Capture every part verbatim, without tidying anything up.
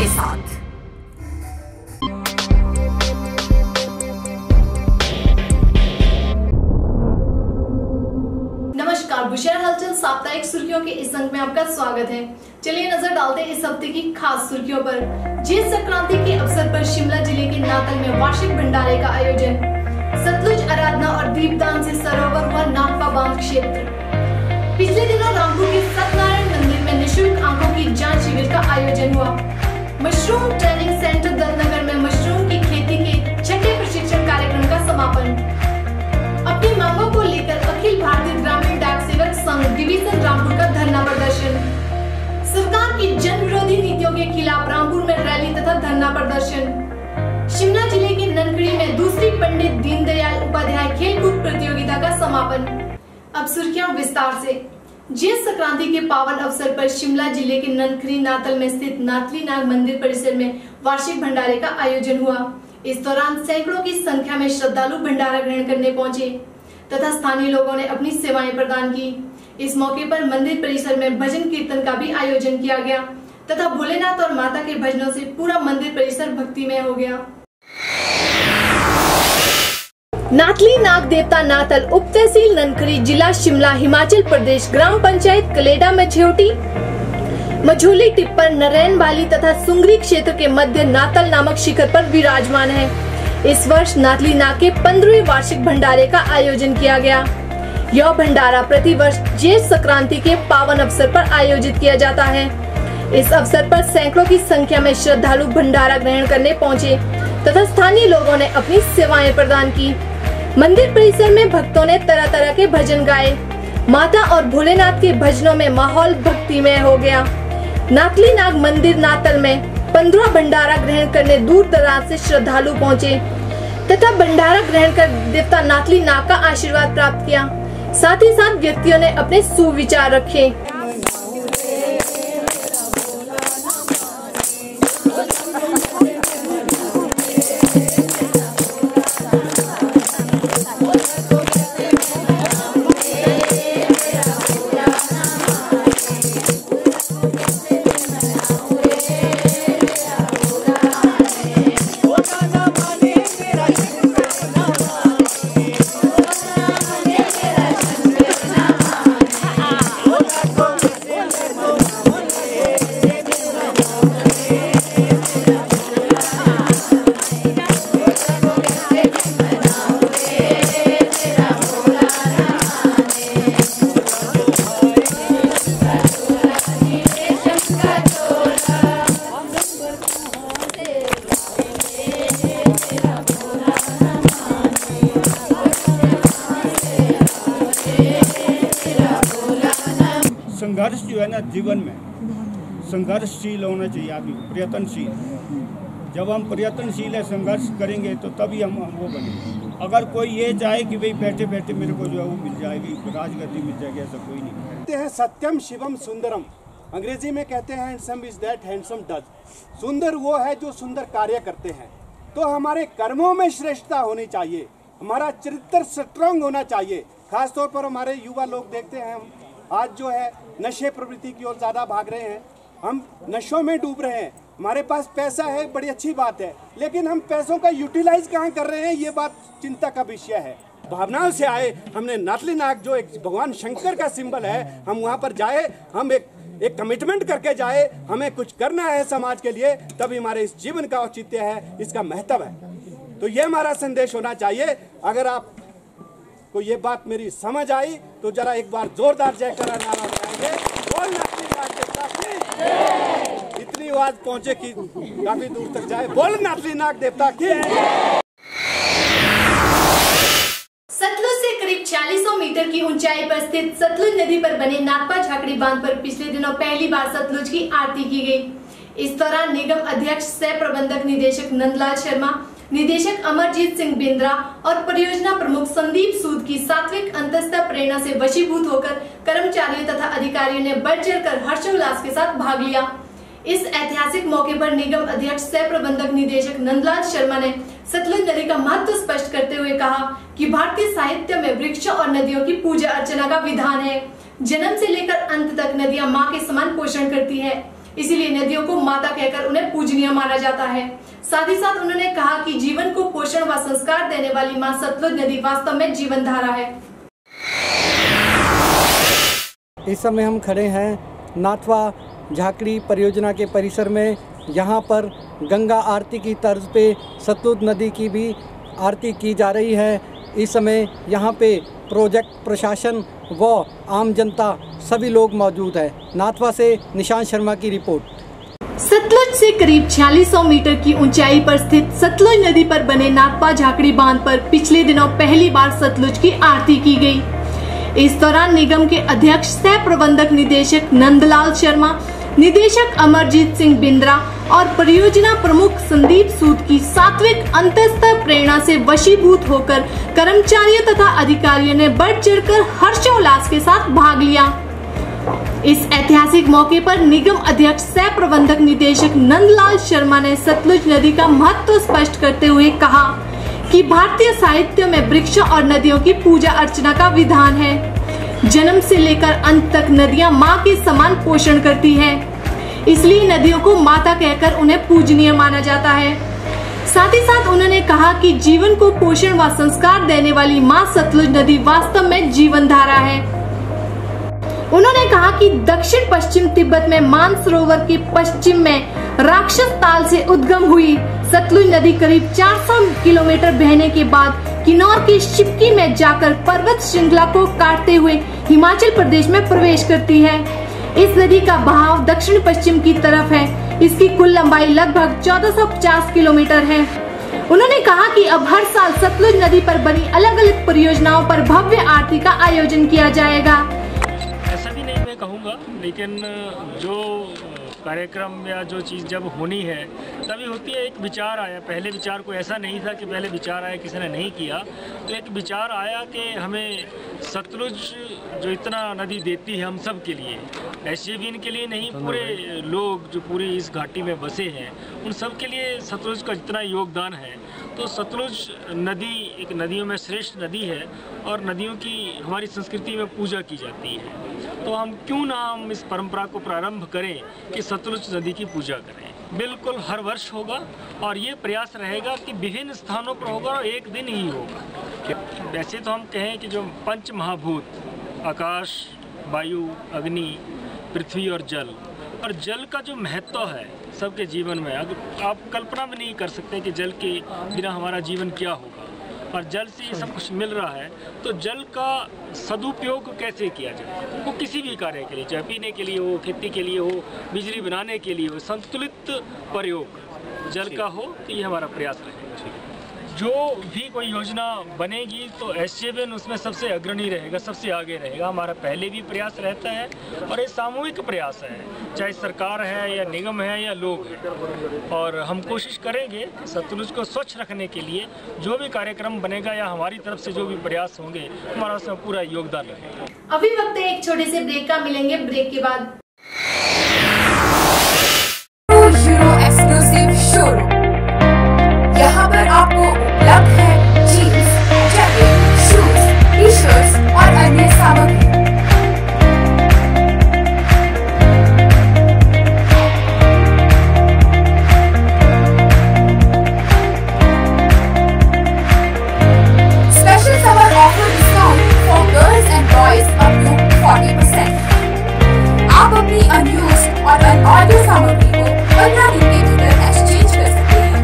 हमारे साथ। नमस्कार, बुशहर हलचल साप्ताहिक सुर्खियों के इस अंक में आपका स्वागत है। चलिए नजर डालते हैं इस हफ्ते की खास सुर्खियों पर। जेठ संक्रांति के अवसर पर शिमला जिले के नातल में वार्षिक भंडारे का आयोजन। सतलुज आराधना और दीपदान से सरोवर हुआ नागपा बांध क्षेत्र। पिछले दिनों रामपुर के सत्यनारायण मंदिर में निःशुल्क आंखों की जांच शिविर का आयोजन हुआ। मशरूम ट्रेनिंग सेंटर दलनगर में मशरूम की खेती के छठे प्रशिक्षण कार्यक्रम का समापन। अपनी मांगों को लेकर अखिल भारतीय ग्रामीण डाक सेवक संघ डिवीजन रामपुर का धरना प्रदर्शन। सरकार की जन विरोधी नीतियों के खिलाफ रामपुर में रैली तथा धरना प्रदर्शन। शिमला जिले के ननखड़ी में दूसरी पंडित दीनदयाल उपाध्याय खेलकूद प्रतियोगिता का समापन। अब सुर्खियां विस्तार से। जेठ संक्रांति के पावन अवसर पर शिमला जिले के ननखड़ी नातल में स्थित नातली नाग मंदिर परिसर में वार्षिक भंडारे का आयोजन हुआ। इस दौरान सैकड़ों की संख्या में श्रद्धालु भंडारा ग्रहण करने पहुंचे तथा स्थानीय लोगों ने अपनी सेवाएं प्रदान की। इस मौके पर मंदिर परिसर में भजन कीर्तन का भी आयोजन किया गया तथा भोलेनाथ और माता के भजनों से पूरा मंदिर परिसर भक्तिमय हो गया। नातली नाग देवता नातल उप तहसील ननखड़ी जिला शिमला हिमाचल प्रदेश ग्राम पंचायत कलेडा मझोटी मझोली टिप्पर नरैन वाली तथा सुंगरी क्षेत्र के मध्य नातल नामक शिखर पर विराजमान है। इस वर्ष नातली नाग के पंद्रहवें वार्षिक भंडारे का आयोजन किया गया। यह भंडारा प्रति वर्ष जेठ संक्रांति के पावन अवसर पर आयोजित किया जाता है। इस अवसर पर सैकड़ों की संख्या में श्रद्धालु भंडारा ग्रहण करने पहुंचे तथा स्थानीय लोगों ने अपनी सेवाएं प्रदान की। मंदिर परिसर में भक्तों ने तरह तरह के भजन गाए। माता और भोलेनाथ के भजनों में माहौल भक्तिमय हो गया। नातली नाग मंदिर नातल में पंद्रह भंडारा ग्रहण करने दूर दराज से श्रद्धालु पहुंचे तथा भंडारा ग्रहण कर देवता नातली नाग का आशीर्वाद प्राप्त किया। साथ ही साथ व्यक्तियों ने अपने सुविचार रखे। संघर्ष जो है ना, जीवन में संघर्षशील होना चाहिए आदमी, प्रयत्नशील। जब हम प्रयत्नशील है, संघर्ष करेंगे तो तभी हम वो बनेंगे। अगर कोई ये चाहे कि भाई बैठे बैठे मेरे को जो है वो मिल जाएगी, राजगद्दी मिल जाएगी, ऐसा कोई नहीं। कहते हैं सत्यम शिवम सुंदरम, अंग्रेजी में कहते हैं handsome is that handsome does. सुंदर वो है जो सुंदर कार्य करते हैं। तो हमारे कर्मों में श्रेष्ठता होनी चाहिए, हमारा चरित्र स्ट्रांग होना चाहिए। खासतौर पर हमारे युवा लोग देखते हैं, हम आज जो है नशे प्रवृत्ति की ओर ज़्यादा भाग रहे हैं, हम नशों में डूब रहे हैं। हमारे पास पैसा है, बड़ी अच्छी बात है, लेकिन हम पैसों का यूटिलाइज कहाँ कर रहे हैं, ये बात चिंता का विषय है। भावनाओं से आए, हमने नातली नाग जो एक भगवान शंकर का सिंबल है, हम वहाँ पर जाए, हम एक एक कमिटमेंट करके जाए, हमें कुछ करना है समाज के लिए, तभी हमारे इस जीवन का औचित्य है, इसका महत्व है। तो ये हमारा संदेश होना चाहिए। अगर आप को ये बात मेरी समझ आई तो जरा एक बार जोरदार जयकारा नारा लगाएंगे। बोल नातली नाग देवता की। इतनी आवाज पहुंचे कि काफी दूर तक जाए। बोल नातली नाग देवता की। सतलुज से करीब छियालीस सौ मीटर की ऊंचाई पर स्थित सतलुज नदी पर बने नागपा झाकड़ी बांध पर पिछले दिनों पहली बार सतलुज की आरती की गई। इस दौरान निगम अध्यक्ष सह प्रबंधक निदेशक नंदलाल शर्मा, निदेशक अमरजीत सिंह बिंद्रा और परियोजना प्रमुख संदीप सूद की सात्विक अंतस्था प्रेरणा से वशीभूत होकर कर्मचारियों तथा अधिकारियों ने बढ़ चढ़कर हर्षोल्लास के साथ भाग लिया। इस ऐतिहासिक मौके पर निगम अध्यक्ष सह प्रबंधक निदेशक नंदलाल शर्मा ने सतलुज नदी का महत्व स्पष्ट करते हुए कहा कि भारतीय साहित्य में वृक्षों और नदियों की पूजा अर्चना का विधान है। जन्म से लेकर अंत तक नदियां मां के समान पोषण करती है। इसीलिए नदियों को माता कहकर उन्हें पूजनीय माना जाता है। साथ ही साथ उन्होंने कहा कि जीवन को पोषण व संस्कार देने वाली मां सतलुज नदी वास्तव में जीवन धारा है। इस समय हम खड़े हैं नाथवा झाकड़ी परियोजना के परिसर में। यहाँ पर गंगा आरती की तर्ज पे सतलुज नदी की भी आरती की जा रही है। इस समय यहाँ पे प्रोजेक्ट प्रशासन व आम जनता सभी लोग मौजूद है। नाथवा से निशांत शर्मा की रिपोर्ट। सतलुज से करीब छियालीस सौ मीटर की ऊंचाई पर स्थित सतलुज नदी पर बने नाथपा झाकड़ी बांध पर पिछले दिनों पहली बार सतलुज की आरती की गई। इस दौरान निगम के अध्यक्ष सह प्रबंधक निदेशक नंदलाल शर्मा, निदेशक अमरजीत सिंह बिंद्रा और परियोजना प्रमुख संदीप सूद की सात्विक अंतस्तर प्रेरणा से वशीभूत होकर कर्मचारियों तथा अधिकारियों ने बढ़ चढ़कर हर्षोल्लास के साथ भाग लिया। इस ऐतिहासिक मौके पर निगम अध्यक्ष सह प्रबंधक निदेशक नंदलाल शर्मा ने सतलुज नदी का महत्व स्पष्ट करते हुए कहा कि भारतीय साहित्य में वृक्षों और नदियों की पूजा अर्चना का विधान है। जन्म से लेकर अंत तक नदियां मां के समान पोषण करती है, इसलिए नदियों को माता कहकर उन्हें पूजनीय माना जाता है। साथ ही साथ उन्होंने कहा कि जीवन को पोषण व संस्कार देने वाली मां सतलुज नदी वास्तव में जीवन धारा है। उन्होंने कहा कि दक्षिण पश्चिम तिब्बत में मानसरोवर के पश्चिम में राक्षस ताल से उद्गम हुई सतलुज नदी करीब चार सौ किलोमीटर बहने के बाद किन्नौर की शिपकी में जाकर पर्वत श्रृंखला को काटते हुए हिमाचल प्रदेश में प्रवेश करती है। इस नदी का बहाव दक्षिण पश्चिम की तरफ है। इसकी कुल लंबाई लगभग चौदह सौ पचास किलोमीटर है। उन्होंने कहा कि अब हर साल सतलुज नदी पर बनी अलग अलग परियोजनाओं पर भव्य आरती का आयोजन किया जाएगा। ऐसा भी नहीं मैं कहूँगा, लेकिन जो कार्यक्रम या जो चीज़ जब होनी है तभी होती है। एक विचार आया, पहले विचार को ऐसा नहीं था कि पहले विचार आया किसी ने नहीं किया, तो एक विचार आया कि हमें सतलुज जो इतना नदी देती है हम सब के लिए, ऐसे भी इनके लिए नहीं, पूरे लोग जो पूरी इस घाटी में बसे हैं उन सब के लिए सतलुज का जितना योगदान है, तो सतलुज नदी एक नदियों में श्रेष्ठ नदी है और नदियों की हमारी संस्कृति में पूजा की जाती है। तो हम क्यों ना हम इस परंपरा को प्रारंभ करें कि सतलुज नदी की पूजा करें। बिल्कुल हर वर्ष होगा और ये प्रयास रहेगा कि विभिन्न स्थानों पर होगा और एक दिन ही होगा। वैसे तो हम कहें कि जो पंच महाभूत आकाश, वायु, अग्नि, पृथ्वी और जल, और जल का जो महत्व है सबके जीवन में, अगर आप कल्पना भी नहीं कर सकते कि जल के बिना हमारा जीवन क्या होगा, और जल से ये सब कुछ मिल रहा है, तो जल का सदुपयोग कैसे किया जाए, वो किसी भी कार्य के लिए, चाहे पीने के लिए हो, खेती के लिए हो, बिजली बनाने के लिए हो, संतुलित प्रयोग जल का हो, तो ये हमारा प्रयास रहेगा। जो भी कोई योजना बनेगी तो एस जे वी एन उसमें सबसे अग्रणी रहेगा, सबसे आगे रहेगा। हमारा पहले भी प्रयास रहता है और ये सामूहिक प्रयास है, चाहे सरकार है या निगम है या लोग हैं, और हम कोशिश करेंगे सतलुज को स्वच्छ रखने के लिए जो भी कार्यक्रम बनेगा या हमारी तरफ से जो भी प्रयास होंगे हमारा उसमें पूरा योगदान रहेगा। अभी वक्त है एक छोटे से ब्रेक का, मिलेंगे ब्रेक के बाद। यहाँ पर आपको उपलब्ध है jeans, jacket, shoes, T shirts और अन्य सामग्री। Special summer offer discount for girls and boys up to forty percent. आप अपनी अनयूज्ड और अनऑर्डर सामग्री को पंद्रह दिन के भीतर एक्सचेंज कर सकते हैं।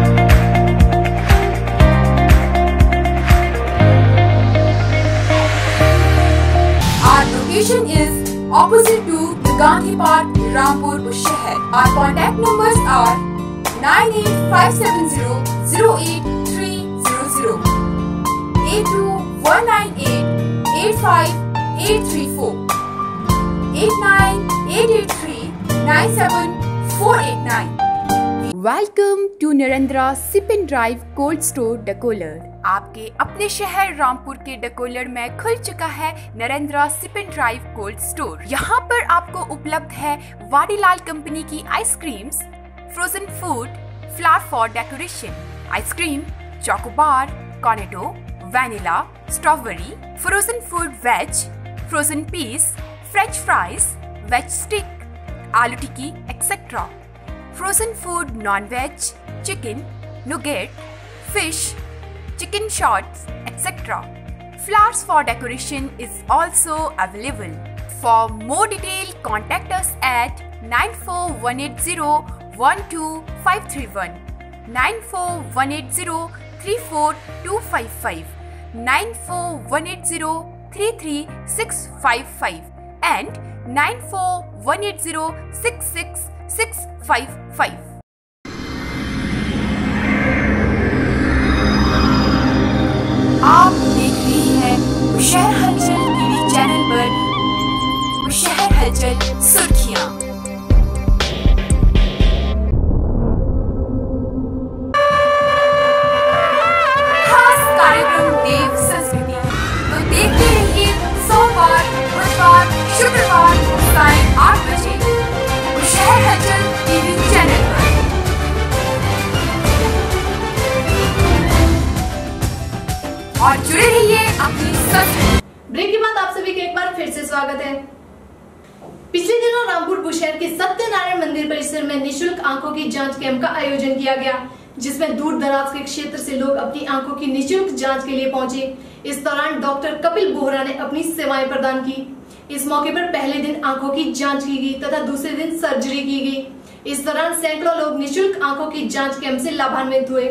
Location is opposite to the Gandhi Park, Rampur, Bushahar. Our contact numbers are nine eight five seven zero zero eight three zero zero, eight two one nine eight eight five eight three four, eight nine eight eight three nine seven four eight nine. Welcome to Narendra Sip and Drive Cold Store Dakolar. आपके अपने शहर रामपुर के डकोलर में खुल चुका है Narendra sip and drive cold store. यहाँ पर आपको उपलब्ध है वाडीलाल कंपनी की ice creams, frozen food, flower for decoration, ice cream, chocobar, cornetto, vanilla, strawberry, frozen food veg, frozen peas, French fries, veg stick, aloo tikki, et cetera. Frozen food, non-veg, chicken, nugget, fish, chicken shots, et cetera. Flowers for decoration is also available. For more detail, contact us at nine four one eight zero one two five three one, nine four one eight zero three four two five five, nine four one eight zero three three six five five and nine four one eight zero six six six five five. आप देख रही हैं शहर हलचल TV channel पर शहर हलचल सुर्खियां। खास कार्यक्रम देव संस्कृति तो देखते रहिए सोमवार, बुधवार, शुक्रवार साढ़े आठ बजे शहर हलचल टीवी चैनल पर। और जुड़े रहिए अपनी संस्कृति। ब्रेक के बाद आप सभी का एक बार फिर से स्वागत है। पिछले दिनों रामपुर बुशहर के सत्यनारायण मंदिर परिसर में निशुल्क आंखों की जांच कैंप का आयोजन किया गया, जिसमें दूर दराज के क्षेत्र से लोग अपनी आंखों की निशुल्क जांच के लिए पहुंचे। इस दौरान डॉक्टर कपिल बोहरा ने अपनी सेवाएं प्रदान की। इस मौके पर पहले दिन आंखों की जांच की गई तथा दूसरे दिन सर्जरी की गई। इस दौरान सैकड़ों लोग निशुल्क आंखों की जांच कैंप से लाभान्वित हुए।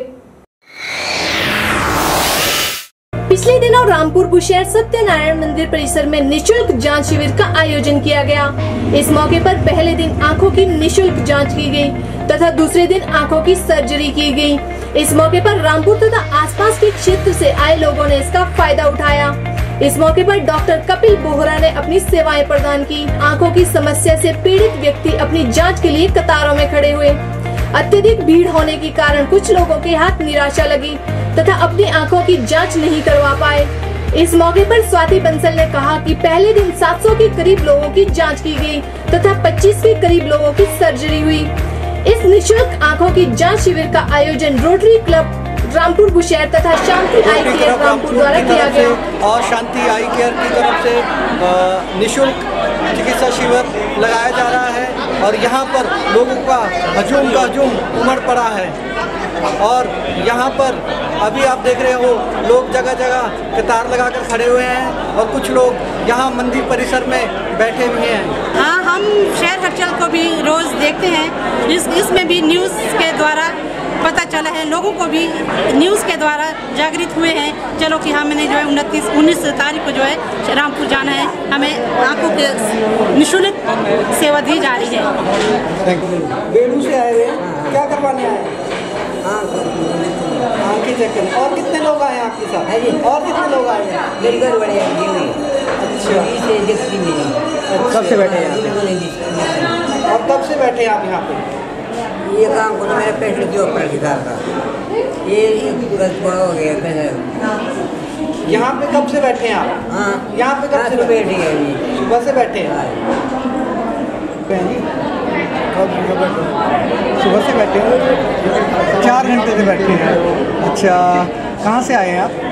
पिछले दिनों रामपुर बुशहर सत्यनारायण मंदिर परिसर में निशुल्क जांच शिविर का आयोजन किया गया। इस मौके पर पहले दिन आंखों की निशुल्क जांच की गई तथा दूसरे दिन आंखों की सर्जरी की गई। इस मौके पर रामपुर तथा आसपास के क्षेत्र से आए लोगों ने इसका फायदा उठाया। इस मौके पर डॉक्टर कपिल बोहरा ने अपनी सेवाएं प्रदान की। आंखों की समस्या से पीड़ित व्यक्ति अपनी जाँच के लिए कतारों में खड़े हुए। अत्यधिक भीड़ होने के कारण कुछ लोगों के हाथ निराशा लगी तथा अपनी आंखों की जांच नहीं करवा पाए। इस मौके पर स्वाति बंसल ने कहा कि पहले दिन सात सौ के करीब लोगों की जांच की गई तथा पच्चीस के करीब लोगों की सर्जरी हुई। इस निशुल्क आंखों की जांच शिविर का आयोजन रोटरी क्लब रामपुर बुशहर तथा शांति आई केयर रामपुर द्वारा किया गया और शांति आई केयर की तरफ से निशुल्क चिकित्सा शिविर लगाया जा रहा है और यहाँ पर लोगों का हजूम का हजूम उमड़ पड़ा है। और यहाँ पर अभी आप देख रहे हो लोग जगह जगह कतार लगाकर खड़े हुए हैं और कुछ लोग यहाँ मंदिर परिसर में बैठे हुए हैं। हाँ, हम शहर हलचल को भी रोज़ देखते हैं। इस इसमें भी न्यूज़ के द्वारा पता चला है, लोगों को भी न्यूज़ के द्वारा जागृत हुए हैं। चलो कि हमने जो है उनतीस उन्नीस तारीख को जो है रामपुर जाना है, हमें आंखों के निःशुल्क सेवा दी जा रही है। बेलू से आए हुए क्या करवाने आए? आंखें चेक करने। और कितने लोग आए हैं आपके साथ? और कितने लोग आए हैं? मेरी घर बड़े अच्छा, कब से बैठे हैं यहाँ? और कब से बैठे हैं आप यहाँ पे? ये काम को मेरे पेशेंट के ऊपर दिखा था, ये बड़ा हो गया। यहाँ पे कब से बैठे हैं आप? हाँ, यहाँ पे कब से बैठे हैं? सुबह से बैठे हैं। सुबह से बैठे हैं, चार घंटे से बैठे हैं। अच्छा, कहाँ से आए हैं आप?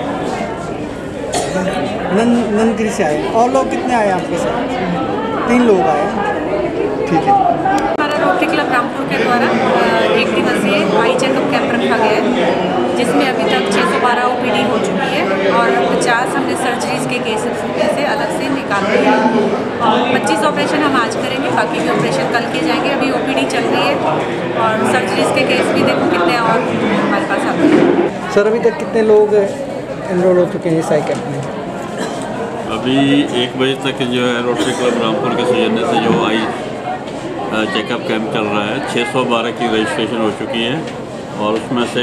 नंद नंदगिरी से आए। और लोग कितने आए आपके साथ? तीन लोग आए। ठीक है। हमारा रोटरी क्लब रामपुर के द्वारा एक दिवसीय आई चेकअप कैंप रखा गया है, जिसमें अभी तक छः सौ बारह ओ पी डी हो चुकी है और पचास हमने सर्जरीज के केसेस से अलग से निकाल रहे हैं और पच्चीस ऑपरेशन हम आज करेंगे, बाकी के ऑपरेशन कल किए जाएंगे। अभी ओ पी डी चल रही है और सर्जरीज के केस भी देखो कितने और हमारे पास आते हैं। सर, अभी तक कितने लोग एनरोल हो चुके हैं इस आई कैंप में? अभी एक बजे तक जो है रोटरी क्लब रामपुर के सौजन्य से जो आई चेकअप कैंप चल रहा है, छः सौ बारह की रजिस्ट्रेशन हो चुकी है और उसमें से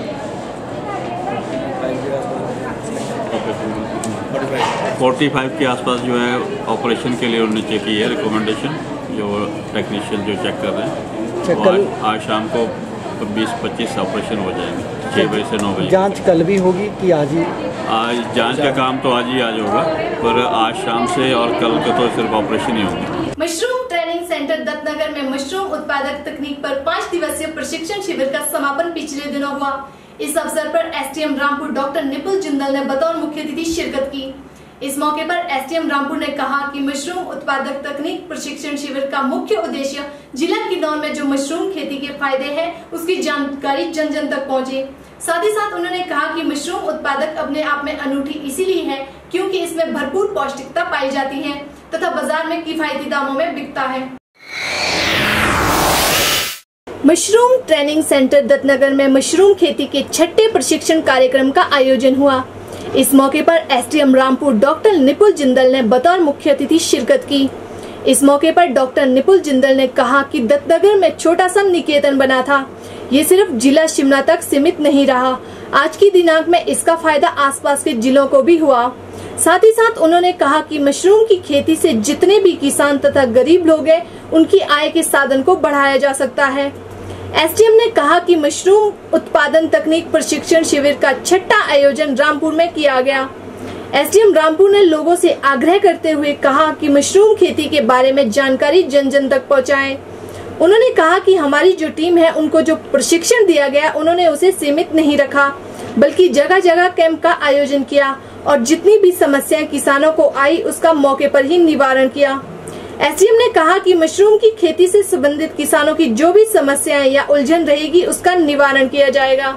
पैंतालीस के आसपास जो है ऑपरेशन के लिए उन्होंने चेक की है रिकमेंडेशन, जो टेक्नीशियन जो चेक कर रहे हैं। और आज शाम को बीस पच्चीस ऑपरेशन हो जाएंगे छः बजे से नौ बजे। जांच कल भी होगी कि आज ही? आज जांच का काम तो आज ही आज होगा, पर आज शाम से और कल का तो सिर्फ ऑपरेशन ही होगा। मशरूम ट्रेनिंग सेंटर दत्तनगर में मशरूम उत्पादक तकनीक पर पाँच दिवसीय प्रशिक्षण शिविर का समापन पिछले दिनों हुआ। इस अवसर पर S D M Rampur doctor Nipul Jindal ने बतौर मुख्य अतिथि शिरकत की। इस मौके पर एसडीएम रामपुर ने कहा कि मशरूम उत्पादक तकनीक प्रशिक्षण शिविर का मुख्य उद्देश्य जिला किन्नौर में जो मशरूम खेती के फायदे हैं उसकी जानकारी जन जन तक पहुंचे। साथ ही साथ उन्होंने कहा कि मशरूम उत्पादक अपने आप में अनूठी इसीलिए है क्योंकि इसमें भरपूर पौष्टिकता पाई जाती है तथा बाजार में किफायती दामों में बिकता है। मशरूम ट्रेनिंग सेंटर दत्तनगर में मशरूम खेती के छठे प्रशिक्षण कार्यक्रम का आयोजन हुआ। इस मौके पर एसडीएम रामपुर डॉक्टर निपुल जिंदल ने बतौर मुख्य अतिथि शिरकत की। इस मौके पर डॉक्टर निपुल जिंदल ने कहा कि दत्तनगर में छोटा सा निकेतन बना था, ये सिर्फ जिला शिमला तक सीमित नहीं रहा। आज की दिनांक में इसका फायदा आसपास के जिलों को भी हुआ। साथ ही साथ उन्होंने कहा कि मशरूम की खेती से जितने भी किसान तथा गरीब लोग हैं उनकी आय के साधन को बढ़ाया जा सकता है। एसडीएम ने कहा कि मशरूम उत्पादन तकनीक प्रशिक्षण शिविर का छठा आयोजन रामपुर में किया गया। एसडीएम रामपुर ने लोगों से आग्रह करते हुए कहा कि मशरूम खेती के बारे में जानकारी जन जन तक पहुंचाएं। उन्होंने कहा कि हमारी जो टीम है उनको जो प्रशिक्षण दिया गया उन्होंने उसे सीमित नहीं रखा बल्कि जगह जगह कैंप का आयोजन किया और जितनी भी समस्याएं किसानों को आई उसका मौके पर ही निवारण किया। एसडीएम ने कहा कि मशरूम की खेती से संबंधित किसानों की जो भी समस्याएं या उलझन रहेगी उसका निवारण किया जाएगा।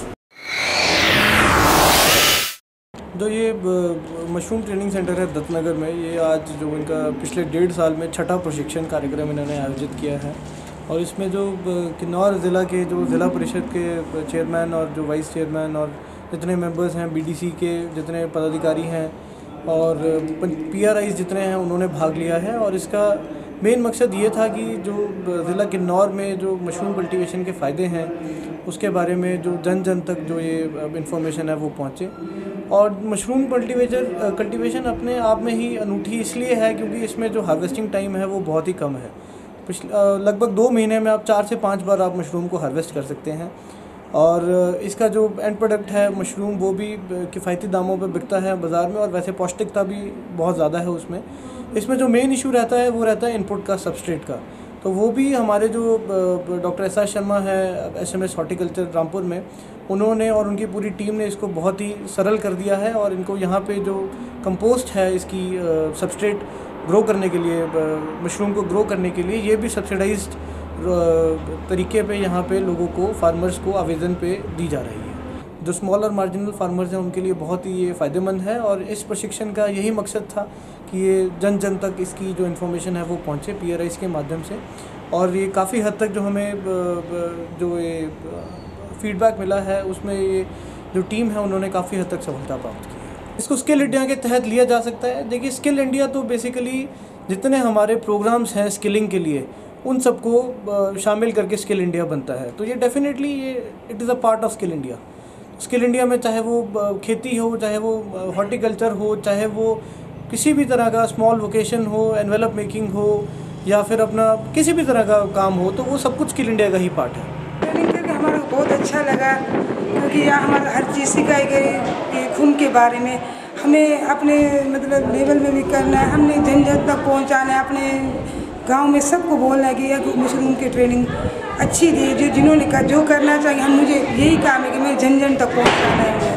जो ये मशरूम ट्रेनिंग सेंटर है दत्तनगर में, ये आज जो इनका पिछले डेढ़ साल में छठा प्रशिक्षण कार्यक्रम इन्होंने आयोजित किया है और इसमें जो किन्नौर ज़िला के जो ज़िला परिषद के चेयरमैन और जो वाइस चेयरमैन और जितने मेंबर्स हैं, बीडीसी के जितने पदाधिकारी हैं और पीआरआईज जितने हैं उन्होंने भाग लिया है। और इसका मेन मकसद ये था कि जो ज़िला किन्नौर में जो मशरूम कल्टीवेशन के फ़ायदे हैं उसके बारे में जो जन जन तक जो ये इन्फॉर्मेशन है वो पहुँचे। और मशरूम कल्टीवेटर कल्टीवेशन अपने आप में ही अनूठी इसलिए है क्योंकि इसमें जो हार्वेस्टिंग टाइम है वो बहुत ही कम है। पिछले लगभग दो महीने में आप चार से पाँच बार आप मशरूम को हार्वेस्ट कर सकते हैं और इसका जो एंड प्रोडक्ट है मशरूम वो भी किफ़ायती दामों पे बिकता है बाज़ार में और वैसे पौष्टिकता भी बहुत ज़्यादा है उसमें। इसमें जो मेन इशू रहता है वो रहता है इनपुट का, सबस्ट्रेट का। तो वो भी हमारे जो डॉक्टर एस आर शर्मा है S M S horticulture Rampur में, उन्होंने और उनकी पूरी टीम ने इसको बहुत ही सरल कर दिया है और इनको यहाँ पे जो कंपोस्ट है इसकी सबस्ट्रेट ग्रो करने के लिए, मशरूम को ग्रो करने के लिए, ये भी सब्सिडाइज्ड तरीके पे यहाँ पे लोगों को, फार्मर्स को आवेदन पे दी जा रही है। जो स्मॉल और मार्जिनल फार्मर्स हैं उनके लिए बहुत ही ये फ़ायदेमंद है और इस प्रशिक्षण का यही मकसद था कि ये जन जन तक इसकी जो इन्फॉर्मेशन है वो पहुँचे पीआरआईज़ के माध्यम से। और ये काफ़ी हद तक जो हमें जो ये फीडबैक मिला है उसमें ये जो टीम है उन्होंने काफ़ी हद तक सफलता प्राप्त की है। इसको स्किल इंडिया के तहत लिया जा सकता है। देखिए, स्किल इंडिया तो बेसिकली जितने हमारे प्रोग्राम्स हैं स्किलिंग के लिए उन सबको शामिल करके स्किल इंडिया बनता है। तो ये डेफिनेटली ये it is a part of skill India. Skill India में चाहे वो खेती हो, चाहे वो हॉर्टिकल्चर हो, चाहे वो किसी भी तरह का स्मॉल वोकेशन हो, एनवेलप मेकिंग हो या फिर अपना किसी भी तरह का काम हो, तो वो सब कुछ स्किल इंडिया का ही पार्ट है। ट्रेनिंग करके हमारा बहुत अच्छा लगा क्योंकि यहाँ हमारा हर चीज़ सिखाई गई। खून के बारे में हमें अपने मतलब लेवल में भी करना है, हमने जन जन तक पहुँचाना है, अपने गांव में सबको बोलना है कि यह मशरूम की ट्रेनिंग अच्छी दी, जो जिन्होंने कहा जो करना चाहिए, हम मुझे यही काम है कि मैं जन जन तक पहुँचाना है।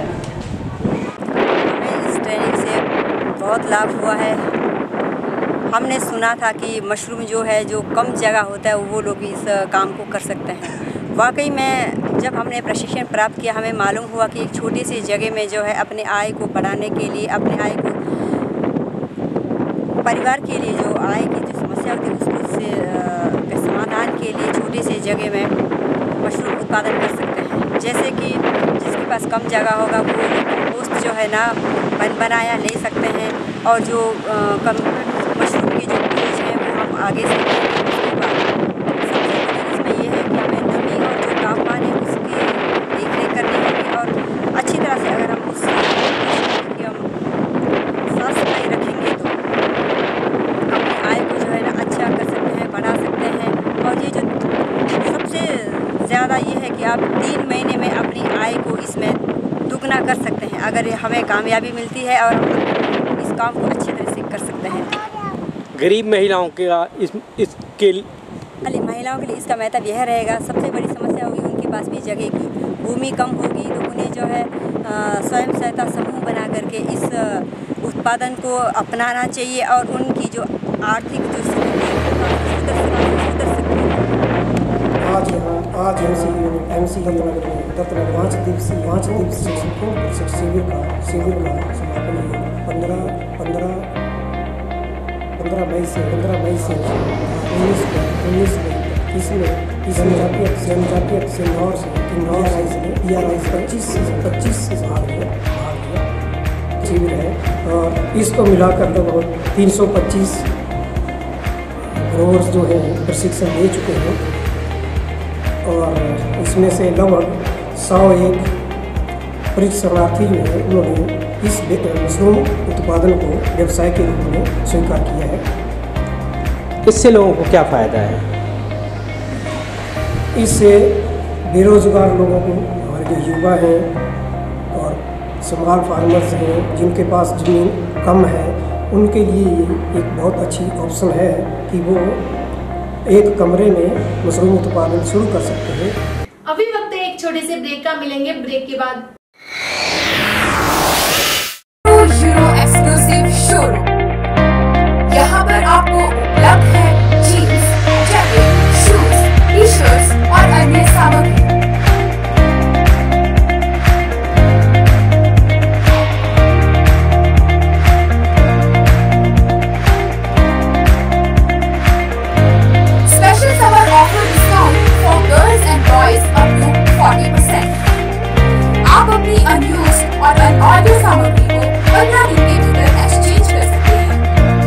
हमें इस ट्रेनिंग से बहुत लाभ हुआ है। हमने सुना था कि मशरूम जो है जो कम जगह होता है वो लोग इस काम को कर सकते हैं। वाकई में जब हमने प्रशिक्षण प्राप्त किया हमें मालूम हुआ कि एक छोटी सी जगह में जो है अपने आय को बढ़ाने के लिए, अपने आय को परिवार के लिए जो आय की जो समस्या होती है उसको से समाधान के लिए छोटी सी जगह में मशरूम उत्पादन कर सकते हैं। जैसे कि जिसके पास कम जगह होगा वो कंपोस्ट जो है ना बन बनाया ले सकते हैं और जो आ, कम मशरूम की जो बीज हैं वो हम आगे से उसके बाद सबसे बड़ी इसमें ये है कि हमें नमी और जो तापमान है उसकी देख रेख करनी होगी और अच्छी तरह से अगर हम उस साफ सफाई रखेंगे तो अपनी आय को जो है ना अच्छा कर सकते हैं, बढ़ा सकते हैं। और ये जो सबसे ज़्यादा ये है कि आप तीन महीने में अपनी आय को इसमें दुगना कर सकते हैं अगर हमें कामयाबी मिलती है और हम इस काम को अच्छी तरह से कर सकते हैं। गरीब महिलाओं के इस इसके अली महिलाओं के लिए इसका महत्व यह रहेगा, सबसे बड़ी समस्या होगी उनके पास भी जगह की भूमि कम होगी तो उन्हें जो है स्वयं सहायता समूह बना करके इस उत्पादन को अपनाना चाहिए और उनकी जो आर्थिक जो स्थिति है सुधर सकती है। आज यहाँ आज M C M C Dattanagar में दत्तनगर पाँच दिवसीय पाँच दिवसीय शिविर का शिविर का समापन है पंद्रह पंद्रह पंद्रह मई से पंद्रह मई से उन्नीस उन्नीस में इसमें इस जनजातीय जनजातीय किन्नौर से किन्नौर से पी आर आई से पच्चीस पच्चीस से भाग लिया भाग लिया शिविर है और इसको मिलाकर लगभग तीन सौ पच्चीस ग्रोवर्स जो है प्रशिक्षण दे चुके हैं और इसमें से लगभग सौ एक परिक्षणार्थी जो है उन्होंने इस मशरूम उत्पादन को व्यवसाय के रूप में स्वीकार किया है। इससे लोगों को क्या फ़ायदा है? इससे बेरोजगार लोगों को, हमारे जो युवा हैं और स्मॉल फार्मर्स हैं जिनके पास ज़मीन कम है, उनके लिए ये एक बहुत अच्छी ऑप्शन है कि वो एक कमरे में मशरूम उत्पादन शुरू कर सकते हैं। अभी वक्त है एक छोटे से ब्रेक का, मिलेंगे ब्रेक के बाद। यूरो एक्सक्लूसिव शोरूम, यहाँ पर आपको उपलब्ध है jeans, jacket, shoes, T shirts और अन्य सामग्री। Special summer offer discount for girls and boys up to forty percent। आप अपनी अनयूज्ड और अनऑर्डर सामग्री को पंद्रह दिन के भीतर एक्सचेंज कर सकते हैं।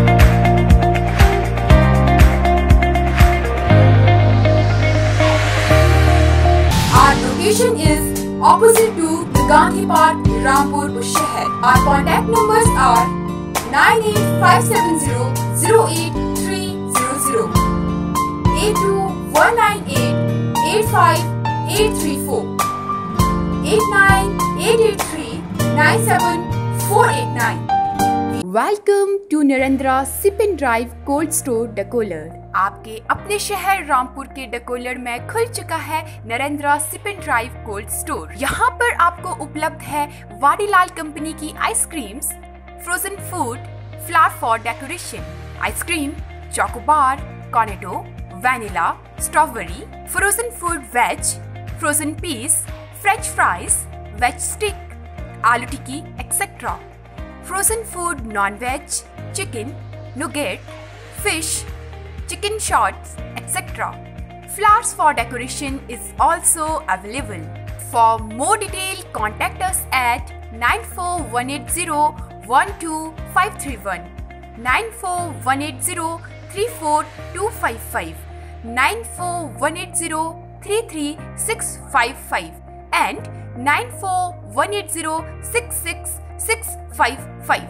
Our location is opposite to the Gandhi Park, Rampur, Bushahar. Our contact numbers are nine eight five seven zero zero eight three zero zero, eight two one nine eight eight five eight three four, eight nine eight eight three nine seven four eight nine। Welcome to Narendra sip and drive cold store Dakolar. आपके अपने शहर रामपुर के डकोलर में खुल चुका है Narendra sip and drive cold store. यहाँ पर आपको उपलब्ध है वाडीलाल कंपनी की ice creams, frozen food, flower for decoration, ice cream, chocobar, cornetto, vanilla, strawberry, frozen food veg, frozen peas, French fries, veg stick, aloo tikki etcetera, frozen food non veg, chicken, nugget, fish, chicken shots, et cetera. Flowers for decoration is also available. For more detail, contact us at nine four one eight zero one two five three one, nine four one eight zero three four two five five, nine four one eight zero three three six five five, and nine four one eight zero six six six five five.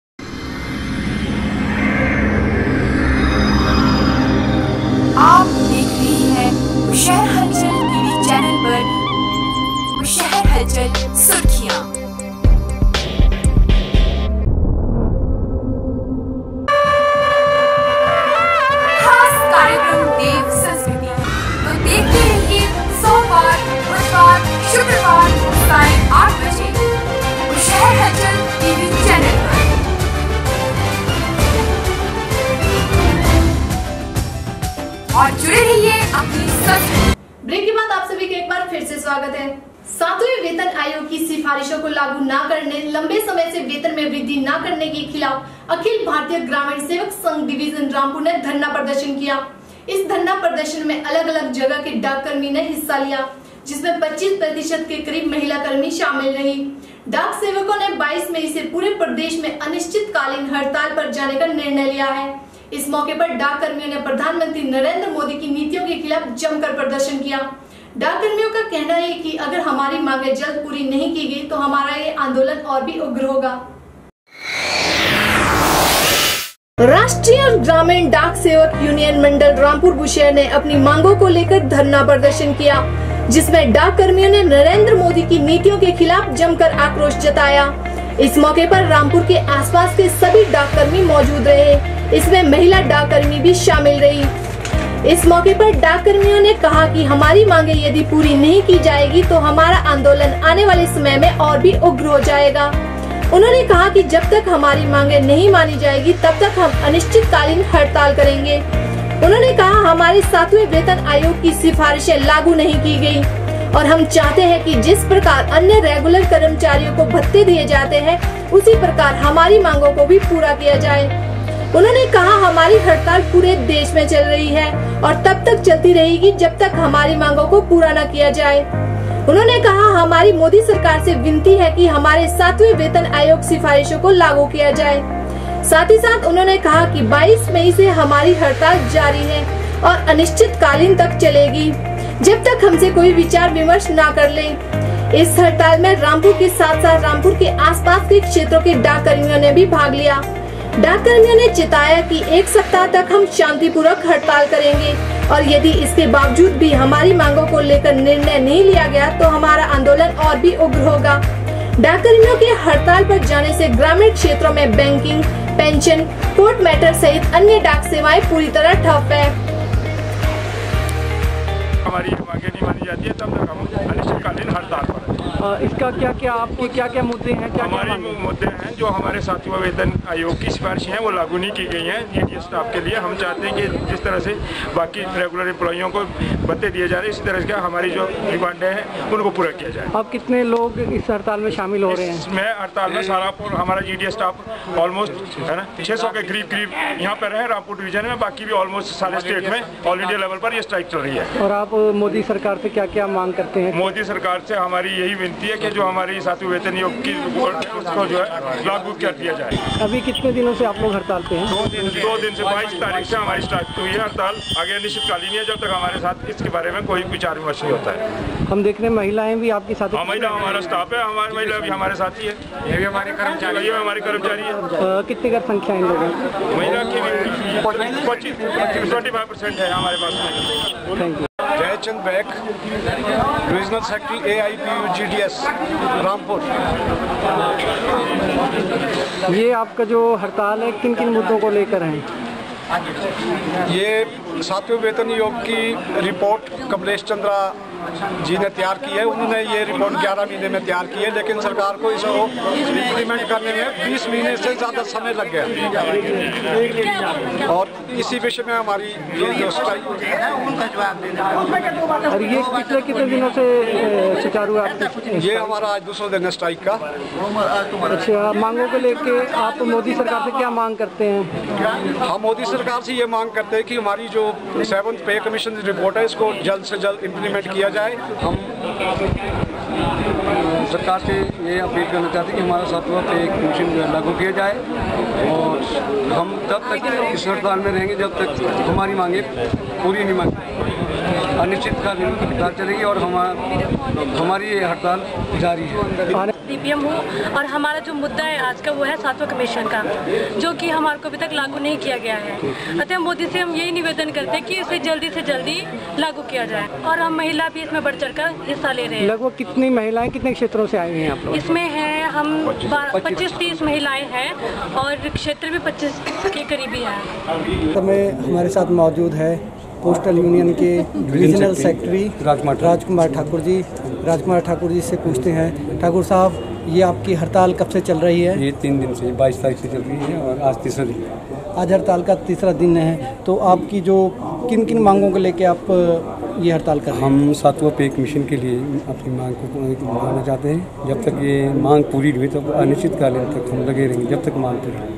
आप देख रही हैं बुशहर हलचल TV channel पर बुशहर हलचल सुर्खियां। खास कार्यक्रम देव संस्कृति, तो देखते रहिए सोमवार, बुधवार, शुक्रवार साय आठ बजे बुशहर हलचल टीवी चैनल पर। और जुड़े रहिए अपनी संस्कृति। ब्रेक के बाद आप सभी का एक बार फिर से स्वागत है। सातवें वेतन आयोग की सिफारिशों को लागू न करने, लंबे समय से वेतन में वृद्धि न करने के खिलाफ अखिल भारतीय ग्रामीण सेवक संघ डिवीजन रामपुर ने धरना प्रदर्शन किया। इस धरना प्रदर्शन में अलग अलग जगह के डाक कर्मी ने हिस्सा लिया, जिसमें पच्चीस प्रतिशत के करीब महिला कर्मी शामिल रही। डाक सेवकों ने बाईस मई से पूरे प्रदेश में अनिश्चितकालीन हड़ताल पर जाने का निर्णय लिया है। इस मौके पर डाक कर्मियों ने प्रधानमंत्री नरेंद्र मोदी की नीतियों के खिलाफ जमकर प्रदर्शन किया। डाक कर्मियों का कहना है कि अगर हमारी मांगें जल्द पूरी नहीं की गई तो हमारा ये आंदोलन और भी उग्र होगा। राष्ट्रीय ग्रामीण डाक सेवक यूनियन मंडल रामपुर बुशहर ने अपनी मांगों को लेकर धरना प्रदर्शन किया, जिसमें डाक कर्मियों ने नरेंद्र मोदी की नीतियों के खिलाफ जमकर आक्रोश जताया। इस मौके पर रामपुर के आसपास के सभी डाक कर्मी मौजूद रहे। इसमें महिला डाक कर्मी भी शामिल रही। इस मौके पर डाक कर्मियों ने कहा कि हमारी मांगे यदि पूरी नहीं की जाएगी तो हमारा आंदोलन आने वाले समय में और भी उग्र हो जाएगा। उन्होंने कहा कि जब तक हमारी मांगे नहीं मानी जाएगी तब तक हम अनिश्चितकालीन हड़ताल करेंगे। उन्होंने कहा हमारे सातवें वेतन आयोग की सिफारिशें लागू नहीं की गई और हम चाहते हैं कि जिस प्रकार अन्य रेगुलर कर्मचारियों को भत्ते दिए जाते हैं उसी प्रकार हमारी मांगों को भी पूरा किया जाए। उन्होंने कहा हमारी हड़ताल पूरे देश में चल रही है और तब तक चलती रहेगी जब तक हमारी मांगों को पूरा न किया जाए। उन्होंने कहा हमारी मोदी सरकार से विनती है कि हमारे सातवें वेतन आयोग सिफारिशों को लागू किया जाए। साथ ही साथ उन्होंने कहा कि बाईस मई से हमारी हड़ताल जारी है और अनिश्चितकालीन तक चलेगी जब तक हमसे कोई विचार विमर्श न कर ले। इस हड़ताल में रामपुर के साथ साथ रामपुर के आसपास के क्षेत्रों के डाक कर्मियों ने भी भाग लिया। डाक कर्मियों ने चिताया कि एक सप्ताह तक हम शांतिपूर्वक हड़ताल करेंगे और यदि इसके बावजूद भी हमारी मांगों को लेकर निर्णय नहीं लिया गया तो हमारा आंदोलन और भी उग्र होगा। डाक कर्मियों के हड़ताल पर जाने से ग्रामीण क्षेत्रों में बैंकिंग, पेंशन, कोर्ट मैटर सहित अन्य डाक सेवाएं पूरी तरह ठप है। हमारी मांगे नहीं मानी जाती है तब तक हम अनिश्चितकालीन हड़ताल पर हैं। इसका क्या क्या आपके क्या क्या मुद्दे हैं? क्या हमारे मुद्दे हैं जो हमारे सातवें वेतन आयोग की सिफारिशें हैं वो लागू नहीं की गई हैं जीडीएस स्टाफ के लिए। हम चाहते हैं कि जिस तरह से बाकी रेगुलर एम्प्लॉइयों को भत्ते दिए जा रहे हैं इसी तरह से हमारी जो डिमांडें हैं उनको पूरा किया जाए। अब कितने लोग इस हड़ताल में शामिल हो रहे हैं? इसमें हड़ताल में सारा हमारा जीडीएस स्टाफ ऑलमोस्ट है ना छः सौ के करीब करीब यहाँ पर है रामपुर डिवीजन में, बाकी भी ऑलमोस्ट सारे स्टेट में ऑल इंडिया लेवल पर ये स्ट्राइक चल रही है। और आप मोदी सरकार से क्या क्या मांग करते हैं? मोदी सरकार से हमारी यही विनती है कि जो हमारी सातवें वेतन आयोग की उसको जो है लागू कर दिया जाए। अभी कितने दिनों से आप लोग हड़ताल पे हैं? दो दिन दो दिन से बाईस तारीख से हमारी स्टार्ट हुई है हड़ताल। आगे अनिश्चितकालीन है जब तक हमारे साथ इसके बारे में कोई विचार विमर्श नहीं होता है। हम देख रहे हैं महिलाएं भी आपके साथ? हाँ, महिला हमारा स्टाफ है, हमारी महिला भी हमारे साथ ही है, ये भी हमारे कर्मचारी है, हमारी कर्मचारी है। कितने का संख्या इन लोगों की? महिला की भी पच्चीस ट्वेंटी फाइव परसेंट है हमारे पास में। Thank you. Jaichand Baik, divisional secretary A I P U G D S Rampur. ये आपका जो हड़ताल है किन किन मुद्दों को लेकर है? ये सातवें वेतन आयोग की रिपोर्ट कमलेश चंद्रा जी ने तैयार की है। उन्होंने ये रिपोर्ट ग्यारह महीने में तैयार की है, लेकिन सरकार को इसको इम्प्लीमेंट करने में बीस महीने से ज़्यादा समय लग गया और इसी विषय में हमारी ये जो स्ट्राइक और ये पिछले कितने दिनों से सुचारू है? ये हमारा आज दूसरा दिन है स्ट्राइक का। अच्छा, मांगों को लेके आप मोदी सरकार से क्या मांग करते हैं? हम मोदी सरकार से ये मांग करते हैं कि हमारी जो सेवंथ पे कमीशन रिपोर्ट है इसको जल्द से जल्द इम्प्लीमेंट किया जाए। हम सरकार से ये अपील करना चाहते हैं कि हमारा सातवां पे कमीशन लागू किया जाए और हम तब तक इस हड़ताल में रहेंगे जब तक हमारी मांगे पूरी नहीं मांगी। अनिश्चितकालीन हड़ताल चलेगी और हम हमारी ये हड़ताल जारी है। डीपीएम हूँ और हमारा जो मुद्दा है आज का वो है सातवां कमीशन का, जो कि हमारे को अभी तक लागू नहीं किया गया है। अतः मोदी से हम यही निवेदन करते हैं कि इसे जल्दी से जल्दी लागू किया जाए और हम महिला भी इसमें बढ़ चढ़ कर हिस्सा ले रहे हैं। लगभग कितनी महिलाएं कितने क्षेत्रों से आई हुई हैं आप लोग? इसमें है हम पच्चीस तीस महिलाएं हैं और क्षेत्र भी पच्चीस के करीबी है। समय हमारे साथ मौजूद है पोस्टल यूनियन के डिविजनल सेक्रेटरी राजकुमार ठाकुर जी। राजकुमार ठाकुर जी से पूछते हैं, ठाकुर साहब ये आपकी हड़ताल कब से चल रही है? ये तीन दिन से बाईस तारीख से चल रही है और आज तीसरा दिन। आज हड़ताल का तीसरा दिन है, तो आपकी जो किन किन मांगों को लेके आप ये हड़ताल कर रहे हैं? हम सातवां पे कमीशन के लिए अपनी मांग को मांगना चाहते हैं। जब तक ये मांग पूरी नहीं हुई तब अनिश्चितकालीन तक हम लगे रहेंगे जब तक मांग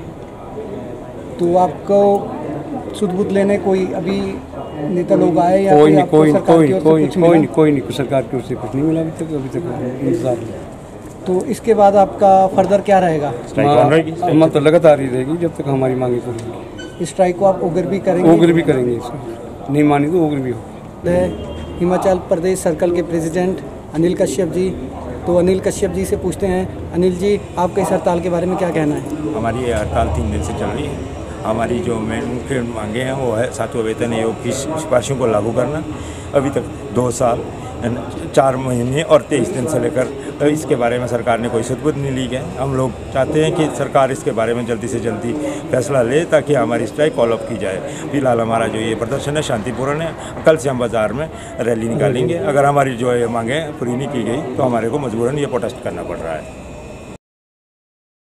पूरी। तो आपको सुध बुध लेने कोई अभी नेता लोग आए या कोई नहीं कोई कोई कोई कोई नहीं कोई नहीं सरकार की ओर से कुछ नहीं मिला अभी तक अभी तक इंतजार। तो इसके बाद आपका फर्दर क्या रहेगा? हम तो लगातार ही रहेगी जब तक हमारी मांगे पूरी होगी। इस स्ट्राइक को आप उग्र भी करेंगे? उग्र भी करेंगे, नहीं मानी तो उग्र भी हो। हिमाचल प्रदेश सर्कल के प्रेसिडेंट अनिल कश्यप जी, तो अनिल कश्यप जी से पूछते हैं, अनिल जी आपके इस हड़ताल के बारे में क्या कहना है? हमारी ये हड़ताल तीन दिन से चल रही है। हमारी जो मेन मुख्य मांगे हैं वो है सातवें वेतन आयोग की सिफारिशों को लागू करना। अभी तक दो साल चार महीने और तेईस दिन से लेकर तो इसके बारे में सरकार ने कोई सदबुद नहीं ली है। हम लोग चाहते हैं कि सरकार इसके बारे में जल्दी से जल्दी फैसला ले ताकि हमारी स्ट्राइक कॉल ऑफ की जाए। फिलहाल हमारा जो ये प्रदर्शन है शांतिपूर्ण है। कल से हम बाज़ार में रैली निकालेंगे। अगर हमारी जो ये मांगे पूरी नहीं की गई तो हमारे को मजबूरन ये प्रोटेस्ट करना पड़ रहा है।